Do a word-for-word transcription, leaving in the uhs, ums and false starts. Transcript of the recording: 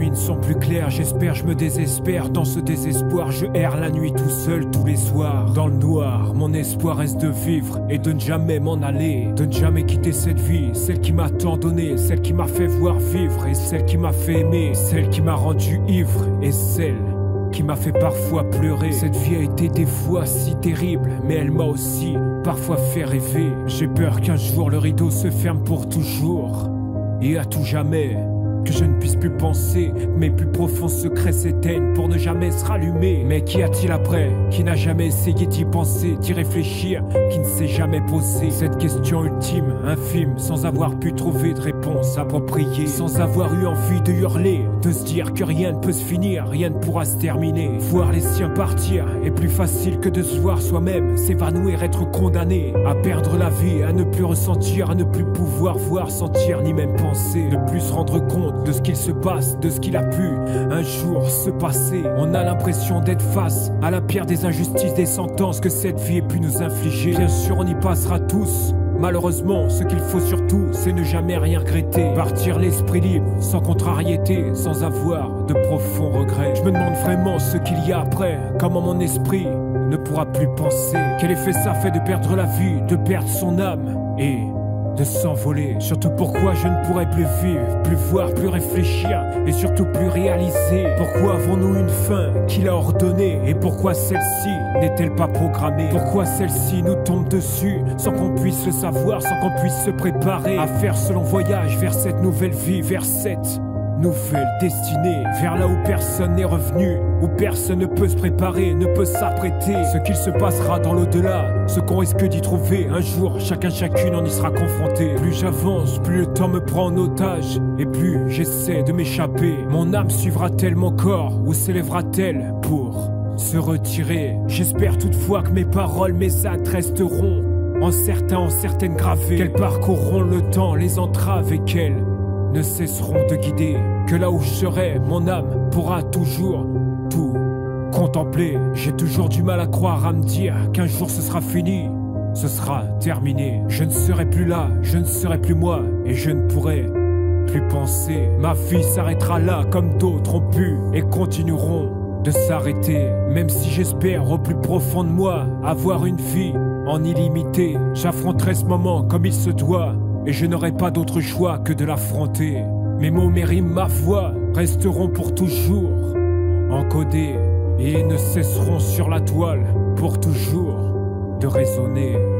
nuits ne sont plus claires, j'espère, je me désespère. Dans ce désespoir, je erre la nuit tout seul tous les soirs. Dans le noir, mon espoir reste de vivre et de ne jamais m'en aller. De ne jamais quitter cette vie, celle qui m'a tant donné, celle qui m'a fait voir vivre et celle qui m'a fait aimer, celle qui m'a rendu ivre et celle qui m'a fait parfois pleurer. Cette vie a été des fois si terrible, mais elle m'a aussi parfois fait rêver. J'ai peur qu'un jour le rideau se ferme pour toujours et à tout jamais, que je ne puisse plus penser, mes plus profonds secrets s'éteignent pour ne jamais se rallumer. Mais qu'y a-t-il après? Qui n'a jamais essayé d'y penser, d'y réfléchir, qui ne s'est jamais posé cette question ultime, infime, sans avoir pu trouver de réponse appropriée, sans avoir eu envie de hurler, de se dire que rien ne peut se finir, rien ne pourra se terminer. Voir les siens partir est plus facile que de se voir soi-même s'évanouir, être condamné à perdre la vie, à ne plus ressentir, à ne plus pouvoir voir, sentir, ni même penser, ne plus se rendre compte de ce qu'il se passe, de ce qu'il a pu un jour se passer. On a l'impression d'être face à la pire des injustices, des sentences que cette vie ait pu nous infliger. Bien sûr, on y passera tous. Malheureusement, ce qu'il faut surtout, c'est ne jamais rien regretter. Partir l'esprit libre, sans contrariété, sans avoir de profonds regrets. Je me demande vraiment ce qu'il y a après, comment mon esprit ne pourra plus penser. Quel effet ça fait de perdre la vie, de perdre son âme et de s'envoler. Surtout pourquoi je ne pourrais plus vivre, plus voir, plus réfléchir et surtout plus réaliser. Pourquoi avons-nous une fin qu'il a ordonnée et pourquoi celle-ci n'est-elle pas programmée? Pourquoi celle-ci nous tombe dessus sans qu'on puisse le savoir, sans qu'on puisse se préparer à faire ce long voyage vers cette nouvelle vie, vers cette nouvelle destinée, vers là où personne n'est revenu, où personne ne peut se préparer, ne peut s'apprêter. Ce qu'il se passera dans l'au-delà, ce qu'on risque d'y trouver un jour, chacun chacune en y sera confronté. Plus j'avance, plus le temps me prend en otage et plus j'essaie de m'échapper. Mon âme suivra-t-elle mon corps ou s'élèvera-t-elle pour se retirer? J'espère toutefois que mes paroles, mes actes resteront en certains, en certaines gravées, qu'elles parcourront le temps, les entraves et qu'elles ne cesseront de guider, que là où je serai, mon âme pourra toujours tout contempler. J'ai toujours du mal à croire, à me dire qu'un jour ce sera fini, ce sera terminé. Je ne serai plus là, je ne serai plus moi, et je ne pourrai plus penser. Ma vie s'arrêtera là, comme d'autres ont pu et continueront de s'arrêter. Même si j'espère au plus profond de moi avoir une vie en illimité, j'affronterai ce moment comme il se doit, et je n'aurai pas d'autre choix que de l'affronter. Mes mots, mes rimes, ma voix resteront pour toujours encodés et ne cesseront sur la toile pour toujours de résonner.